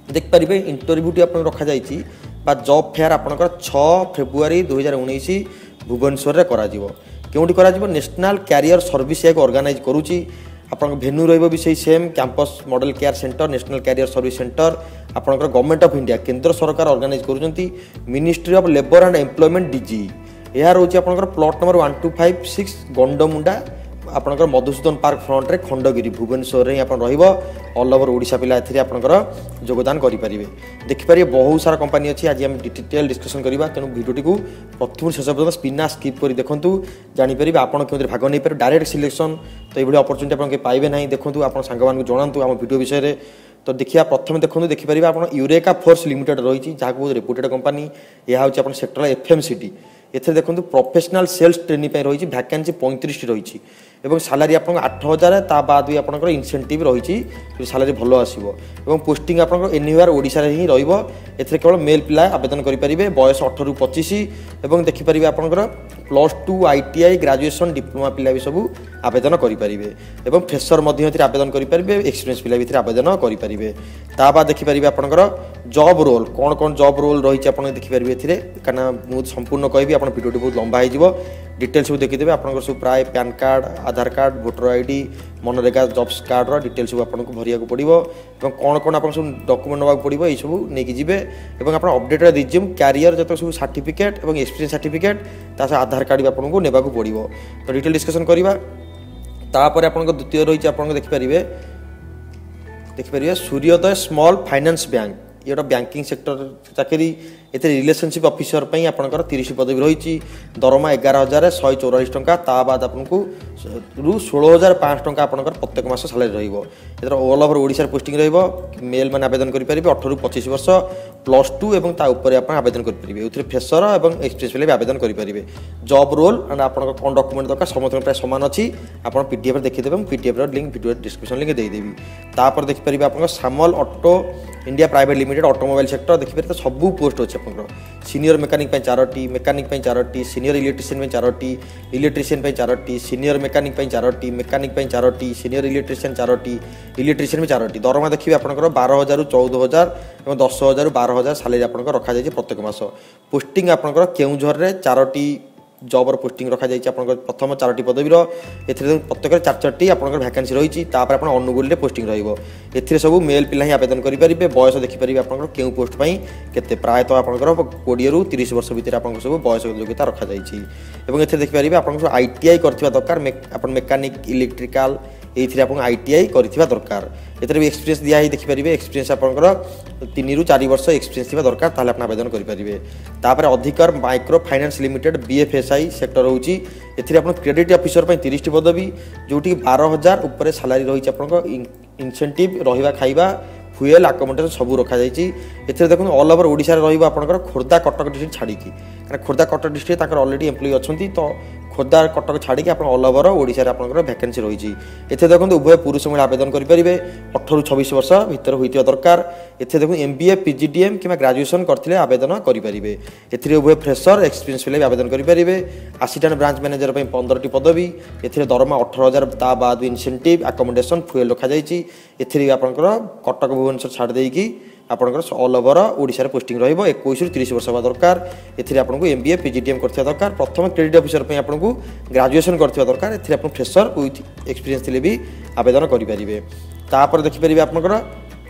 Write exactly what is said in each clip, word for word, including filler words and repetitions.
देखिपारे इंटरव्यूटी आप रखा जाइए जॉब फेयर आपंकर छह फेब्रुआरी दुई हजार उन्नीस भुवनेश्वर में करोटी कर नेशनल कैरियर सर्विस एक ऑर्गेनाइज करुच्ची आप भेन्यू रही से same campus model care centre national career service centre आपंकर गवर्नमेंट ऑफ इंडिया केंद्र सरकार ऑर्गेनाइज करुँच ministry of labour and employment DG यह रोच आपंकर plot number one two five six Gandamunda आपंकर मधुसूदन पार्क फ्रंट रे खंडगिरी भुवनेश्वर रे आप ऑल ओवर ओडिशा पिला एथिरे आपंकर योगदान करेंगे देखिपारे बहुत सारा कंपनी अच्छी आज हम डिटेल डिस्कसन करवा तेणु भिडियोटी को प्रथम शेष पर्यटन स्पिना स्किप कर देखूँ जापर आपड़ क्यों भाग नहीं पारे डायरेक्ट सिलेक्शन तो ये अपरचुनिटी आप पाइबे ना देखूँ आप सांग जनातु आम भिडियो विषय में तो देखिए प्रथम देखो देखिपारे आप यूरेका फोर्स लिमिटेड रही जहाँ बहुत रेपुटेड कंपनी यह हूँ सेक्टर एफएमसीटी एथे देखो प्रोफेशनल सेल्स ट्रेनिंग रही वैकेंसी पैंतीस रही एवं सालारी आप आठ हजार ता बाद भी आपंकर इनसेंटिव रही सालारी भल आसो और पोस्टिंग आप एनिवेयर ओडिशा ही रही केवल मेल पिला आवेदन करेंगे बयस अठर पचिश और देखिपारे आपंकर plus two ITI graduation diploma पिला भी सब आवेदन करेंगे और फ्रेशर आवेदन करेंगे एक्सपीरियंस पिला भी आवेदन करेंगे ता बाद देखिपारे आपंकर जॉब रोल कौन कौन जॉब रोल रही आप देखिपारे कहीं मुझे संपूर्ण कहि आप भिडियोटी बहुत लंबा हो डिटेल सब देखीदेवे आपंकर सब प्राय PAN card Aadhaar card voter ID MNREGA jobs card detail सब आपको भरिया पड़ो और कौन कौन आप सब डॉक्यूमेंट नाक पड़ो ये सब नहीं जी और आप अपडेटेड रिज्यूम कैरियर जो सब सर्टिफिकेट और एक्सपीरियंस सर्टिफिकेट तास आधार कार्ड भी आपको नेबा पड़ो तो डिटेल डिस्कसन करवा तापर आप द्वितीय रही आप देखिपारे देखिपारे सूर्योदय स्मॉल फाइनेंस बैंक ये गोटे बैंकिंग सेक्टर चाकरी ये रिलेशनशिप ऑफिसर पर आपंकर तीस पदवी रही दरमा एगार हजार शहे चौरालीस टंका ता बाद आपको रु षोल हजार पाँच टंका आपंकर प्रत्येक मास सालारी रही ऑल ओवर ओडिशा पोस्टिंग रेल मैंने आवेदन करेंगे अठर पचिश वर्ष प्लस टू और तापर आप आवेदन करेंगे फ्रेशर और एक्सपीरियंस भी आवेदन करेंगे जॉब रोल एंड आप कौन डॉक्यूमेंट दरकार समस्त प्राय सामान अच्छी आप पीडीएफ देखीदेवे PDF link video description link देदेवी तापर देखिपारे आप Samal auto India private limited automobile sector देखिए तो सबू पोस्ट अच्छे आप सीनियर मेकानिक चारोटी मेकानिक चारोटी सीनियर इलेक्ट्रीशियन चारोटी इलेक्ट्रीशियन चारोटी सीनियर मेकानिक चारोटी मेकानिक चारोटी सीनियर इलेक्ट्रीशियन चारोटी इलेक्ट्रीशियन चारोटी दरमा देखिए आपंकर बारह हजार चौदह हजार और दस हजार बारह हजार सालारी आप रखा जाए प्रत्येक मास पोस्टिंग आपंकर केउझर चारोटी जॉब पोस्टिंग रखा जाए प्रथम चारोटी पदवीर ए प्रत्येक चार चार्टी आप वैकेंसी रही आप अनुगुल पोस्टिंग रही सब मेल पिला ही आवेदन करेंगे बयस देखिपारे आप क्यों पोस्ट के प्रायतः आपंकर कोड़े रु तीस वर्ष भितर आप सब बयस योग्यता रखा जाए देखिपारे आप आईटीआई करथिबा दरकार आप मेकानिक इलेक्ट्रिकल ये आप आईटीआई करथिबा दरकार एथरे भी एक्सपीरियंस दिया ही देखिपारे एक्सपीरियंस आपंकर तीन रु चार वर्ष एक्सपीरियंस थिबा दरकार ताले आप आवेदन करेंगे तापर Adhikar micro finance limited BFSI sector होची एथरे आप क्रेडिट ऑफिसर पर तीस पदवी जोटी बारह हजार उपर सालारी रही आप इनसेंटिव रहा खाइबा फुएल आकोमोडेशन सब रखा जाए देखो ऑल ओवर ओडिशा रही आपंकर खोर्धा कटक डिस्ट्रिक्ट छाड़ी कारण Khordha Cuttack district already employ अच्छा तो खोर्धा कटक छाड़ी आप ऑल ओवर ओडिशा आपंकर वैकेंसी रही है देखो उभय पुरुष महिला आवेदन करेंगे अठर छब्बीस वर्ष भितर होता दरकार एथे देखो एमबीए पीजीडीएम कि ग्रेजुएशन करते आवेदन करेंगे एथिरे उभय फ्रेशर एक्सपीरियंस पिला आवेदन करेंगे असिस्टेंट ब्रांच मैनेजर पंद्रह टी पदवी एथिरे दरमा अठर हजार ता बाद इनसेंटिव आकोमोडेशन फुएल रखा जाए एथिरे आपंकर कटक भुवनेश्वर छाड़ देकी आपंकर ऑल ओवर ओडिशा पोस्टिंग रही इक्कीस रु तीस वर्ष हवा दरकार एथिरे आपको एमबीए पीजीडीएम करथिबा दरकार प्रथम क्रेडिट ऑफिसर पे आपको ग्रेजुएशन करथिबा दरकार एथिरे आपन फ्रेशर विथ एक्सपीरियंस थिले भी आवेदन करेंगे तापर देखिपारे आपंकर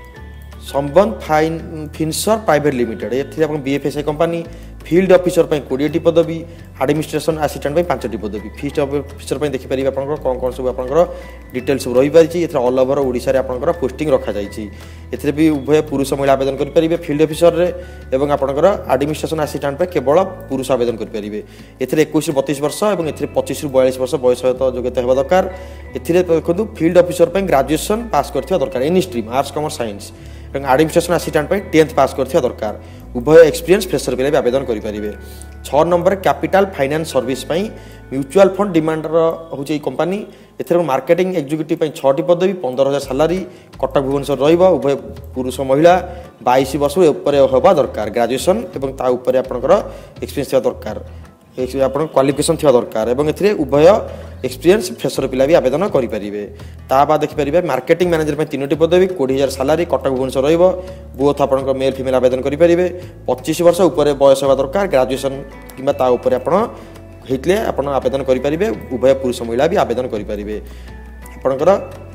संबंध फाइन फिनसर प्राइवेट लिमिटेड एथिरे आपन बीएफएसआई कंपनी फील्ड ऑफिसर पर कोड़े टी पदवी एडमिनिस्ट्रेशन असिस्टेंट पांच टी पदवी फील्ड ऑफिसर पर देखिपारे आपंकर कौन कौन सब आपंकर डिटेल सब रही पारिछि एथिरे ऑल ओवर ओडिशा रे आपंकर पोस्टिंग रखा जाइछि एथिरे भी उभय पुरुष महिला आवेदन करेंगे फील्ड ऑफिसर रे एवं आपंकर एडमिनिस्ट्रेशन असिस्टेंट पर केवल पुरुष आवेदन करेंगे एथिरे इक्कीस बतीस वर्ष और एथिरे पच्चीस रु बयालीस वर्ष बयस योग्यता होगा दरकार एथिरे देखो फील्ड ऑफिसर पर ग्रेजुएशन पास करथिबा दरकार any stream arts commerce science और एडमिनिस्ट्रेशन असिस्टेंट पर टेंथ पास करथिबा दरकार उभय एक्सपीरियंस फ्रेशर पिला भी आवेदन करेंगे छह number capital finance service mutual fund demand हूँ कंपनी एथर मार्केटिंग एग्जीक्यूटिव छटी पदवी पंद्रह हजार सालारी कटक भुवनेश्वर रहा उभय पुरुष महिला बाईस वर्ष होगा दरकार ग्रेजुएशन और आपंकर एक्सपीरियंस दरकार ଆପଣ କ୍ୱାଲିଫିକେସନ୍ ଥିବା ଦରକାର ଏବଂ ଏଥିରେ ଉଭୟ एक्सपीरियंस फ्रेशर पिला भी आवेदन करेंगे। ता बाद देखिपारे मार्केटिंग मैनेजर में तीनो पदवी कोड़े हजार सालारी कटक भुवनेश्वर रोथ आप मेल फिमेल आवेदन करेंगे। पच्चीस वर्ष उपर बयस होगा दरकार ग्राजुएसन कि होते आप आवेदन करेंगे। उभय पुरुष महिला भी आवेदन करेंगे। आपणकर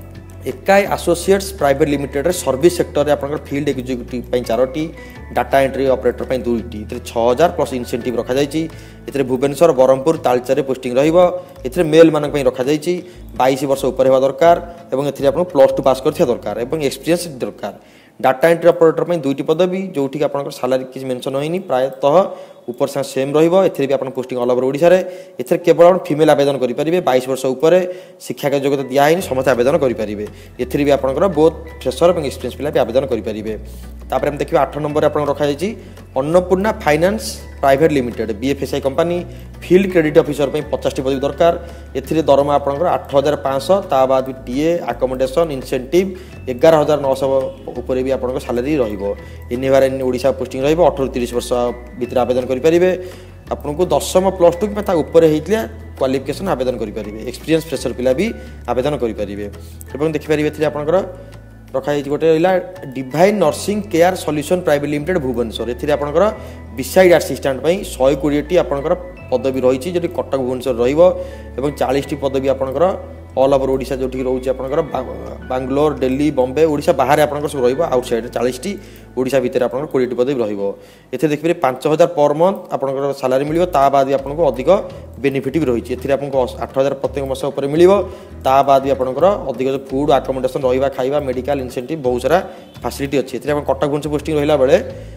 एकाई associates private limited service sector में आप फील्ड एग्जीक्यूटिव चारोटी डाटा एंट्री ऑपरेटर दुईटी छः हजार प्लस इनसेंटिव रखा जाए। भुवनेश्वर बरहमपुर तालचेर पोस्टिंग रही मेल मान रखा जाए। बाईस वर्ष उपर होगा दरकार और ए प्लस टू पास कर दरकार और एक्सपीरियंस दरकार। डाटा एंट्री ऑपरेटर दुईटी पदवी जो आप सालारी किसी मेंशन होनी प्रायतः ऊपर से सेम रही भी आप पोस्टिंग ऑल ओवर ओडिशा रे एथरे केवल फीमेल आवेदन करेंगे। बाईस वर्ष उपर शिक्षा के योग्यता दिखाई समस्त आवेदन करेंगे। एथरे भी आपंकर बहुत फ्रेशर और एक्सपीरियंस पिला भी आवेदन करेंगे। तापर हम देखिए आठ नंबर आप रखा जाए Annapurna finance private limited BFSI company field credit officer पचास पदवी दरकार। ए दरमा आपंकर आठ हजार पाँच ता बाद टीए आकोमोडेशन इनसेंटिव एगार हजार नौश उपर भी आप सालारी रनिवार ओडिशा पोस्टिंग रही अठर तीस वर्ष भितर आवेदन करेंगे। आपको दशम प्लस टू कि ऊपर होता क्वालिफिकेशन आवेदन करेंगे। एक्सपीरियंस फ्रेशर पिला भी आवेदन करेंगे। देखिपारे आपंकर रखा गोटे रहा divine nursing care solution private limited Bhubaneswar ए आपंकर बिसाइड असिस्टेंट शहे कोड़े आपंकर पदवी रही जो कटक भुवनेश्वर रही चालीस टी पदवी आपंकर ऑल ओवर ओडिशा जो रोचे आपंकर बांग्लोर दिल्ली बॉम्बे ओडिशा बाहर आपंकर सब रही आउटसाइड चालीस टी ओडिशा भितर आपंकर कोड़े टी पदवी रही। देखिए पांच हजार पर मंथ आपंकर सालारी मिल बाद भी आपको अधिक बेनिफिट भी रही है। आपको आठ हजार प्रत्येक मास उपर मिल बाद भी आपंकर अधिक फूड आकोमोडेशन रहा खाଇବା मेडिकल इनसेंटिव बहुत सारा फैसिलिटी अच्छी। कटक भुवनेश्वर पोस्टिंग रहा बेले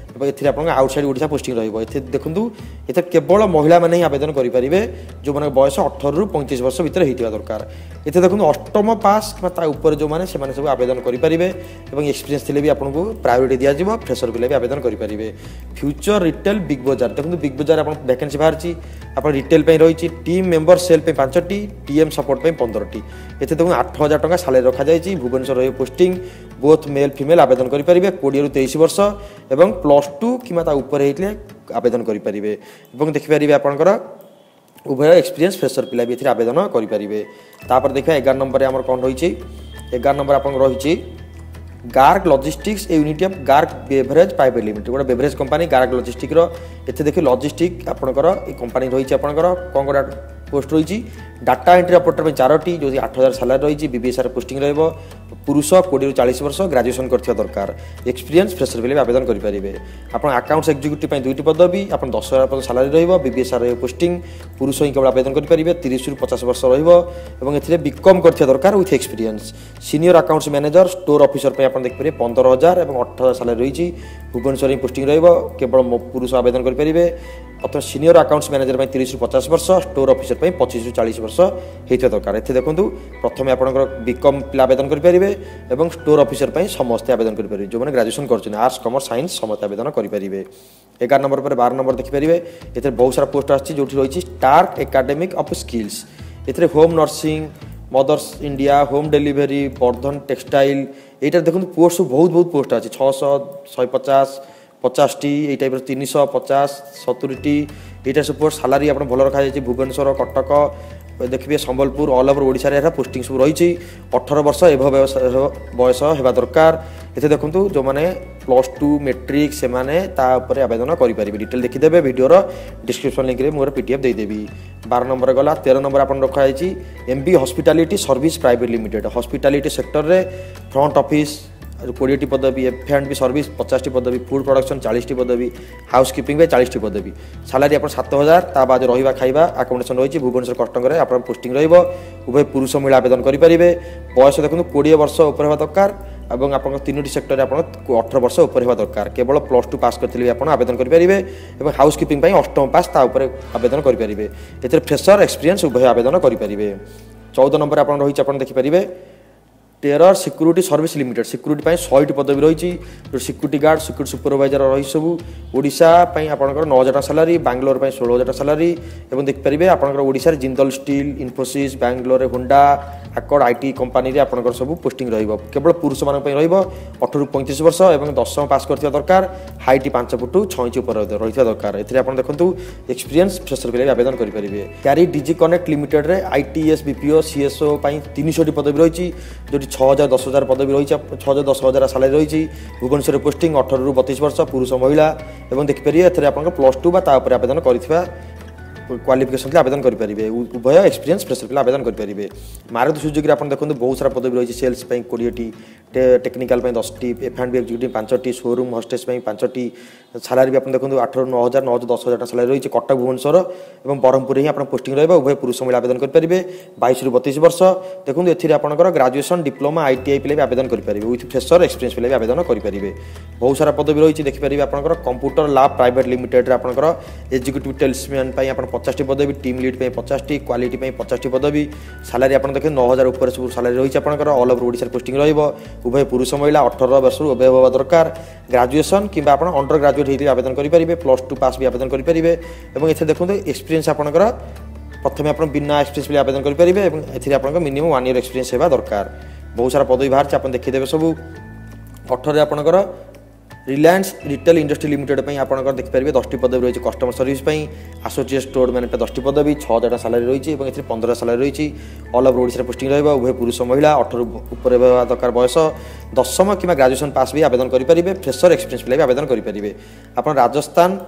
ए आउटसाइड ओडिशा पोस्टिंग रही। देखूँ ये केवल महिला मैंने ही आवेदन करेंगे जो मैंने बयस अठर रु पैंतीस वर्ष भितर होता दरकार। ये देखो अष्टम पास ऊपर जो मैंने सब आवेदन करेंगे और एक्सपीरियंस थे भी आपको प्रायोरिटी दिज्व। फ्रेशर पिला भी आवेदन करेंगे। फ्यूचर रिटेल बिग बजार देखो बिग बजार आप वैकेंसी बाहरी आप रिटेल रही टीम मेंबर सेल पांच टी टीएम सपोर्ट पंद्रह टी ये देखो आठ हजार टाँग सालारी रखा जाए। भुवनेश्वर रही पोस्टिंग बोथ मेल फिमेल आवेदन करेंगे। कोड़े रु तेईस वर्ष और प्लस टू कि ऊपर होते आवेदन करेंगे। देखिपारे आपंकर उभय एक्सपीरियंस फ्रेशर पिला भी आवेदन करेंगे। तापर देखा एगार नंबर आम कौन रही एगार नंबर आप रही Garg logistics unit of Garg beverage private limited गोटे बेवरेज कंपनी गार्ग लॉजिस्टिक ये देखिए लॉजिस्टिक आपंकर कंपनी रही आपंकर कौन गोटा पोस्ट रही डाटा एंट्री ऑपरेटर चारोटी जो आठ हजार सालारी रही बीबीएसआर पोस्टिंग रही पुरुष कोड़े चालीस वर्ष ग्रेजुएशन कर दरकार। एक्सपीरियंस फ्रेशर पिला आवेदन करेंगे। आप अकाउंट्स एक्जिक्यूटिव दुईटी पदवी आप दस हजार सालारी रही बीबीएसआर पोस्टिंग पुरुष ही केवल आवेदन करेंगे। तीस रु पचास वर्ष रही बीकम कर दरकार with experience. Senior accounts manager store officer आप देखिए पंद्रह हजार और अठ हजार सालारी रही भुवनेश्वर ही पोस्टिंग रही केवल पुरुष आवेदन करेंगे। प्रथम सीनियर अकाउंट्स मैनेजर तीस रु पचास वर्ष स्टोर ऑफिसर पच्चीस रु चालीस वर्ष होता दरकार। ये देखो प्रथम आपंकर बीकम पिला आवेदन करेंगे और स्टोर ऑफिसर समस्त आवेदन करेंगे जो मैंने ग्रेजुएशन कर आर्ट्स कॉमर्स साइंस समस्त आवेदन करेंगे। एगार नंबर पर बारह नंबर देखिपारे ये बहुत सारा पोस्ट आसी जो रही स्टार्क एकेडमिक ऑफ स्किल्स ये home nursing mothers India home delivery Bardhan textile यहाँ देखो पोस्ट बहुत बहुत पोस्ट अच्छी छःश शहे पचास पचास टी ये टाइप तीन सौ पचास सतुरी टी यहाँ सब पोस्ट सालारी आप भल रखा जाए। भुवनेश्वर कटक देखिए संबलपुर ऑल ओवर ओडिशा रे पोस्टिंग सब रही अठर वर्ष एवं बयस होगा दरकार। ये देखो जो मैंने प्लस टू मेट्रिक से आवेदन करेंगे। डिटेल देखीदे वीडियोर डिस्क्रिप्शन लिंक में मोर पीडीएफ देदेवी। बारह नंबर गला तेरह नंबर आप रखा जाए MB hospitality service private limited hospitality sector रे फ्रंट ऑफिस कोड़े टी पदवी एफ एंड बी सर्विस पचास टी पदवी फूड प्रोडक्शन चालीस टी पदवी हाउस कीपिंग में चालीस टी पदवी सालारी आप सात हजार ता बाद रहा खाଇବା आकोमोडेशन रही भुवनेश्वर कटक आप पोस्टिंग रही उभय पुरुष महिला आवेदन करेंगे। बयस देखो कोड़े वर्ष उपर होगा दरकार और आप तीनो सेक्टर आप अठर वर्ष उपर होगा दरकार। केवल प्लस टू पास करते आप आवेदन करेंगे और हाउस कीपिंग अष्टम पास आवेदन करेंगे। ये फ्रेशर एक्सपीरियंस उभय आवेदन करेंगे। चौदह नंबर आप रही देखिपारे terror security service limited security शहेटी पदवी रही सिक्यूरीटी गार्ड सिक्यूरीटी सुपरवाइजर रही सब ओडिशा आपंकर नौ हजार सालारी बांग्लोर षोल हजार सालारी और देखिपारे आपंकर Odisha Jindal steel Infosys Bangalore Honda आकड़ आईटी कंपानी आपंकर सब पोस्टिंग रहिबो केवल पुरुष मान अठर पैंतीस वर्ष और दशम पास कर दरकार हाइट पांच फुट छ इंच ऊपर रही दरकार ए देखो एक्सपीरियंस फ्रेशर पे आवेदन करेंगे क्यारी डिजी कनेक्ट लिमिटेड रे आईटीएस बीपीओ सीएसओ तीन सौ पदवी रही जो छः हजार दस हजार पदवी रही छः हजार दस हजार सालारी रही भुवनेश्वर पोस्टिंग अठर रु बतीस वर्ष पुरुष महिला और देखिपारे एथेर आप प्लस टू तापर आवेदन कर क्वालिफिकेशन आवेदन करेंगे उभय एक्सपीरियंस फ्रेशर पे आवेदन करेंगे मारुति सुजुकी आप देखते बहुत सारा पदवी रही सेल्स कोड़े टेक्निकल दस टी एफ एंड बी एक्जिक्यूटिव पांचटी शोरूम हस्टेस पांचटी सालारी भी आप देखते अठर नौ हजार नौ हजार दस हजार सालारी रही कटक भुवनेश्वर और ब्रह्मपुर ही आप पोस्टिंग रहा उभय पुरुष महिला आवेदन करेंगे बाईस रु बतीस वर्ष देखो ए आपंकर ग्राजुएसन डिप्लोमा आईटीआई पे भी आवेदन करेंगे विथ फ्रेशर एक्सपीरियंस पे भी आवेदन करेंगे बहुत सारा पदवी रही देखिपारे आपंकर कंप्यूटर लैब प्राइवेट लिमिटेड आपंकर एक्जिक्यूटिव सेल्समैन पचास पदवी टीम लीड पचास क्वालिटी पचास पदवी सालारी आप देखिए नौ हजार ऊपर सब सालारी रही है ऑल ओवर ओडिशा पोस्टिंग रही उभय पुरुष महिला अठर वर्ष उभय होगा दरकार ग्राजुएसन कि अंडर ग्राजुएट होते आवेदन करेंगे प्लस टू पास भी आवेदन करेंगे और ये देखते एक्सपीरियंस आपंकर प्रथम आप बिना एक्सपीरियंस भी आवेदन करेंगे और आप मिनिमम वन ईयर एक्सपीरियंस होगा दरकार बहुत सारा पदवी बाहर आप देखीदे सब अठर आपंकर रिलायंस रिटेल इंडस्ट्री लिमिटेड आपंकर देखिपारे दस टी पदवी रही customer service associate store man दस टी पदवी छः हजार सालारी रही है पंद्रह सालारी रही ऑल ओवर ओडिशा पोस्टिंग रहा उभय पुरुष महिला अठर ऊपर दरकार बयस दशम कि ग्राजुएसन पास भी आवेदन करेंगे फ्रेशर एक्सपीरियंस पे भी आवेदन करेंगे आप Rajasthan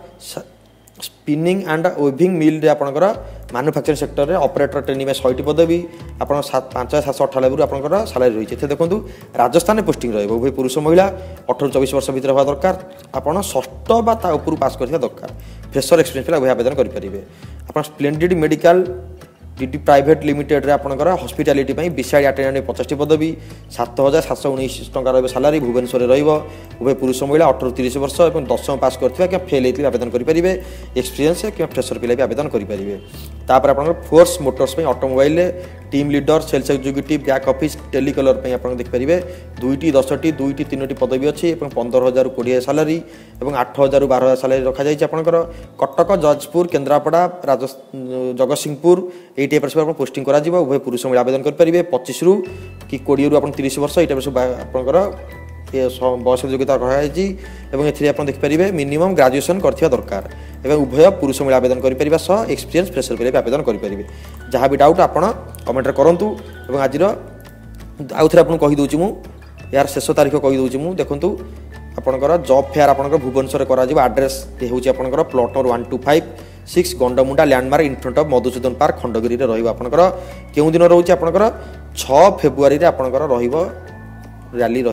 spinning and weaving mill रे आपंकर मैन्युफैक्चरिंग सेक्टर रे ऑपरेटर ट्रेनिंग में शहेटी पदवी आप पांच हजार सात अठानबे आपंकर सालारी रही है देखो राजस्थान में पोस्टिंग रही उभय पुरुष महिला अठर चौबीस वर्ष भर हवा दरकार आपड़ षष्ठ ऊपर पास करवा दरकार फ्रेशर एक्सपीरियंस पे आवेदन करेंगे आप splendid medical DT private limited रे आपंकर हॉस्पिटैलिटी विशाल अटेंडेंट पचास पदवी सात हजार सात सौ उन्नीस टंका रही सालारी भुवनेश्वर उभय पुरुष महिला अठर तीस वर्ष और दशम पास करथिबा कि फेल होते आवेदन करेंगे एक्सपीरियंस कि फ्रेशर पे भी आवेदन करेंगे तापर आप Force Motors automobile team leader sales executive back office telecaller आप देखिपारे दुईटी दसटी दुईटी तीनो पदवी अच्छी पंद्रह हजार कोड़े सालारी और आठ हजार बारह हजार सालारी रखा जाए आपंकर कटक जजपुर केन्द्रापड़ा जगतसिंहपुर ये टाइप सब पोस्टिंग करा उभय पुरुष महिला आवेदन करेंगे पच्चीस रु कि कोड़े रु तीस वर्ष ये सब आपंकर बयस योग्यता रही और देखिपारे मिनिमम ग्राजुएसन करथिबा दरकार एवं उभय पुरुष महिला आवेदन करेंगे सह एक्सपीरियंस फ्रेशर पे भी आवेदन करेंगे जहाँ भी डाउट आप कमेंट करूँ और आज आउ थे आपको कहीदे मुझे यार शेष तारीख कहीदे मुझे देखूँ आपंकर जॉब फेयर आपंकर भुवनेश्वर आड्रेस होची आपंकर plot number one two five six Gandamunda landmark in front of Madhusudan park Khandagiri रही दिन रोचे आपंकर छः फेब्रुआरी आपंकर रैली।